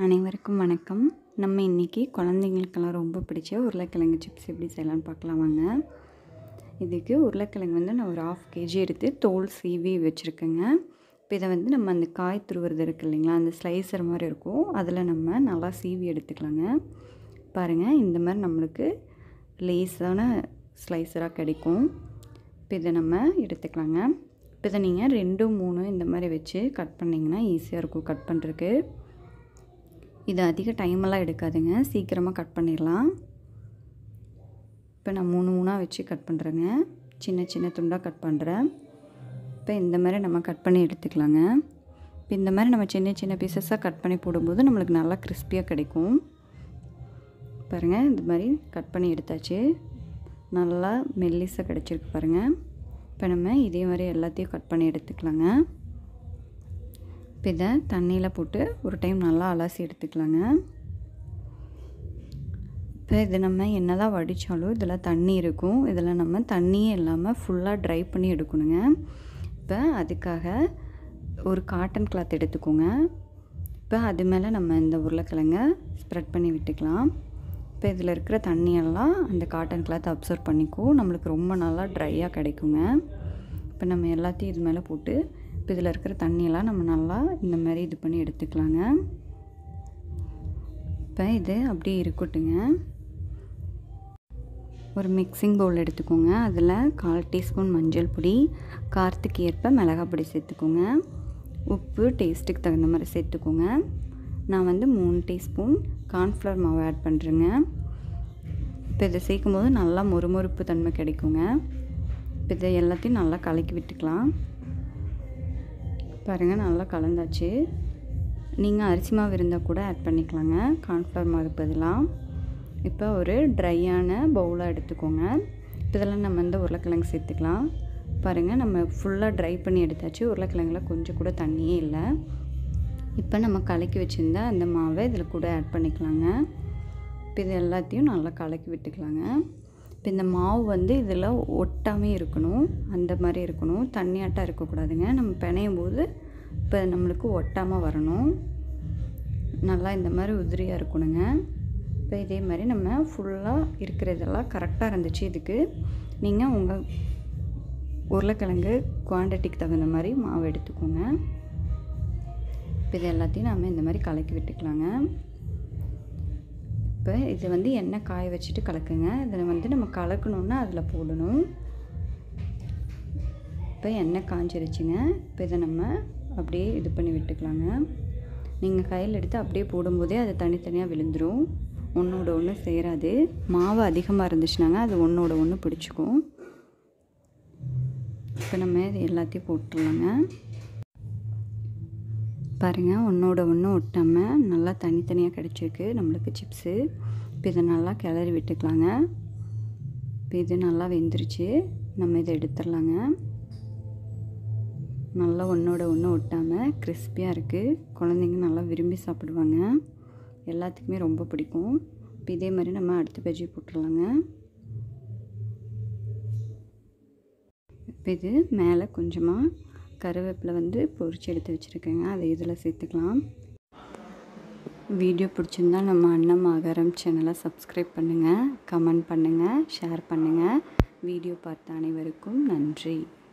அனைவருக்கும் வணக்கம். நம்ம இன்றைக்கி குழந்தைங்களுக்கெல்லாம் ரொம்ப பிடிச்ச உருளைக்கிழங்கு சிப்ஸ் எப்படி செய்யலான்னு பார்க்கலாம் வாங்க. இதுக்கு உருளைக்கிழங்கு நான் ஒரு 1/2 kg எடுத்து தோல் சீவி வச்சுருக்கேங்க. இப்போ இதை நம்ம அந்த காய் துருவுறது இருக்குது இல்லைங்களா, அந்த ஸ்லைசர் மாதிரி இருக்கும், அதில் நம்ம நல்லா சீவி எடுத்துக்கலாங்க. பாருங்கள், இந்த மாதிரி நம்மளுக்கு லேஸான ஸ்லைஸராக கிடைக்கும். இப்போ இதை நம்ம எடுத்துக்கலாங்க. இப்போ இதை நீங்கள் 2, 3 இந்த மாதிரி வச்சு கட் பண்ணிங்கன்னா ஈஸியாக இருக்கும் கட் பண்ணுறதுக்கு. இது அதிக டைமெல்லாம் எடுக்காதுங்க, சீக்கிரமாக கட் பண்ணிடலாம். இப்போ நான் 3 வச்சு கட் பண்ணுறேங்க. சின்ன சின்ன துண்டாக கட் பண்ணுறேன். இப்போ இந்த மாதிரி நம்ம கட் பண்ணி எடுத்துக்கலாங்க. இப்போ இந்த மாதிரி நம்ம சின்ன சின்ன பீசஸாக கட் பண்ணி போடும்போது நம்மளுக்கு நல்லா கிறிஸ்பியாக கிடைக்கும். பாருங்கள், இந்த மாதிரி கட் பண்ணி எடுத்தாச்சு. நல்லா மெல்லிஸாக கிடச்சிருக்கு பாருங்கள். இப்போ நம்ம இதே மாதிரி எல்லாத்தையும் கட் பண்ணி எடுத்துக்கலாங்க. இப்போ இதை தண்ணியில் போட்டு ஒரு டைம் நல்லா அலசி எடுத்துக்கலாங்க. இப்போ இது நம்ம என்ன தான் வடித்தாலும் இதில் தண்ணி இருக்கும். இதில் நம்ம தண்ணியே இல்லாமல் ஃபுல்லாக ட்ரை பண்ணி எடுக்கணுங்க. இப்போ அதுக்காக ஒரு காட்டன் கிளாத் எடுத்துக்கோங்க. இப்போ அது மேலே நம்ம இந்த உருளைக்கிழங்க ஸ்ப்ரெட் பண்ணி விட்டுக்கலாம். இப்போ இதில் இருக்கிற தண்ணியெல்லாம் அந்த காட்டன் கிளாத் அப்சர்வ் பண்ணிக்கும். நம்மளுக்கு ரொம்ப நல்லா ட்ரையாக கிடைக்குங்க. இப்போ நம்ம எல்லாத்தையும் இது மேலே போட்டு இப்போ இதில் இருக்கிற தண்ணியெல்லாம் நம்ம நல்லா இந்த மாதிரி இது பண்ணி எடுத்துக்கலாங்க. இப்போ இது அப்படியே இருக்கட்டுங்க. ஒரு மிக்சிங் பவுல் எடுத்துக்கோங்க. அதில் 1/4 டீஸ்பூன் மஞ்சள் பொடி, காரத்துக்கு ஏற்ப மிளகாய் பொடி சேர்த்துக்கோங்க. உப்பு டேஸ்ட்டுக்கு தகுந்த மாதிரி சேர்த்துக்கோங்க. நான் 3 டீஸ்பூன் கார்ன்ஃப்ளவர் மாவு ஆட் பண்ணுறேங்க. இப்போ இதை சேர்க்கும்போது நல்லா மொறுமொறுப்பு தன்மை கிடைக்குங்க. இப்போ இதை எல்லாத்தையும் நல்லா கலக்கி விட்டுக்கலாம். பாருங்கள், நல்லா கலந்தாச்சு. நீங்கள் அரிசி மாவு இருந்தால் கூட ஆட் பண்ணிக்கலாங்க, கார்ன்ஃப்ளவர் மாவு பதிலாக. இப்போ ஒரு ட்ரையான பவுலாக எடுத்துக்கோங்க. இப்போ இதெல்லாம் நம்ம உருளைக்கிழங்கு சேர்த்துக்கலாம். பாருங்கள், நம்ம ஃபுல்லாக ட்ரை பண்ணி எடுத்தாச்சு. உருளைக்கிழங்குல கொஞ்சம் கூட தண்ணியே இல்லை. இப்போ நம்ம கலக்கி வச்சுருந்தா அந்த மாவை இதில் கூட ஆட் பண்ணிக்கலாங்க. இப்போ இது எல்லாத்தையும் நல்லா கலக்கி விட்டுக்கலாங்க. இப்போ இந்த மாவு இதில் ஒட்டாமே இருக்கணும், அந்த மாதிரி இருக்கணும், தண்ணியாட்டாக இருக்கக்கூடாதுங்க. நம்ம பிணையும் போது இப்போ நம்மளுக்கு ஒட்டாமல் வரணும். நல்லா இந்த மாதிரி உதிரியாக இருக்கணுங்க. இப்போ இதே மாதிரி நம்ம ஃபுல்லாக இருக்கிறதெல்லாம் கரெக்டாக இருந்துச்சு. இதுக்கு நீங்கள் உங்கள் உருளைக்கிழங்கு குவான்டிட்டிக்கு தகுந்த மாதிரி மாவு எடுத்துக்கோங்க. இப்போ இது எல்லாத்தையும் நம்ம இந்த மாதிரி கலக்கி விட்டுக்கலாங்க. இப்போ இது எண்ணெய் காய வச்சுட்டு கலக்குங்க. இதில் நம்ம கலக்கணுன்னா அதில் போடணும். இப்போ எண்ணெய் காஞ்சிருச்சுங்க. இப்போ இதை நம்ம அப்படியே இது பண்ணி விட்டுக்கலாங்க. நீங்கள் கையில் எடுத்து அப்படியே போடும்போதே அது தனித்தனியாக விழுந்துடும், ஒன்றோட ஒன்று சேராது. மாவு அதிகமாக இருந்துச்சுனாங்க அது ஒன்றோட ஒன்று பிடிச்சிக்கும். இப்போ நம்ம இது எல்லாத்தையும் போட்டுடலாங்க. பாருங்கள், ஒன்றோட ஒன்று ஒட்டாமல் நல்லா தனித்தனியாக கிடச்சிருக்கு நம்மளுக்கு சிப்ஸு. இப்போ இதை நல்லா கிளறி விட்டுக்கலாங்க. இப்போ இது நல்லா வெந்துருச்சு, நம்ம இதை எடுத்துடலாங்க. நல்லா ஒன்றோட ஒன்று ஒட்டாமல் கிறிஸ்பியாக இருக்குது. குழந்தைங்க நல்லா விரும்பி சாப்பிடுவாங்க, எல்லாத்துக்குமே ரொம்ப பிடிக்கும். இப்போ இதே மாதிரி நம்ம அடுத்த பஜ்ஜி போட்டுடலாங்க. இப்போ இது மேலே கொஞ்சமாக கருவேப்பிலை பொரிச்சு எடுத்து வச்சுருக்கேங்க, அதை இதில் சேர்த்துக்கலாம். வீடியோ பிடிச்சிருந்தா நம்ம அன்னம் ஆகாரம் சேனலை சப்ஸ்கிரைப் பண்ணுங்கள், கமெண்ட் பண்ணுங்கள், ஷேர் பண்ணுங்கள். வீடியோ பார்த்த அனைவருக்கும் நன்றி.